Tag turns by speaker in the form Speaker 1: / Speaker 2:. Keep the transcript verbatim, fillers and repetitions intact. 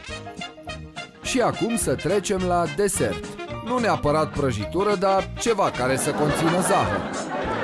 Speaker 1: Și acum să trecem la desert. Nu neapărat prăjitură, dar ceva care să conțină zahăr.